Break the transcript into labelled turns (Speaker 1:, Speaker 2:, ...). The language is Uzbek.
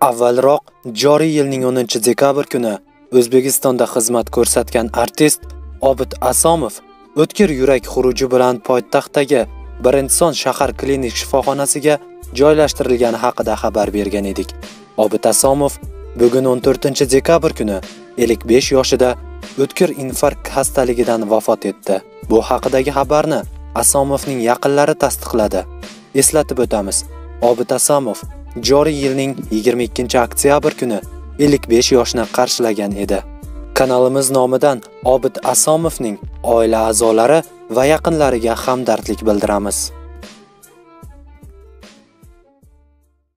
Speaker 1: Avvalroq joriy yilning 10-dekabr kuni O'zbekistonda xizmat ko'rsatgan artist Obid Asomov o'tkir yurak xuruji bilan poytaxtdagi Birinchi shahar klinik shifoxonasiga joylashtirilgani haqida xabar bergan edik. Obid Asomov bugun 14-dekabr kuni 55 yoshida o'tkir infarkt xastaligidan vafot etdi. Bu haqidagi xabarni Asomovning yaqinlari tasdiqladi. Eslatib o'tamiz, Obid Asomov joriy yilning 22-oktyabr kuni 55 yoshni qarshilagan edi. Kanalimiz nomidan Obid Asomovning oila a'zolari va yaqinlariga hamdardlik bildiramiz.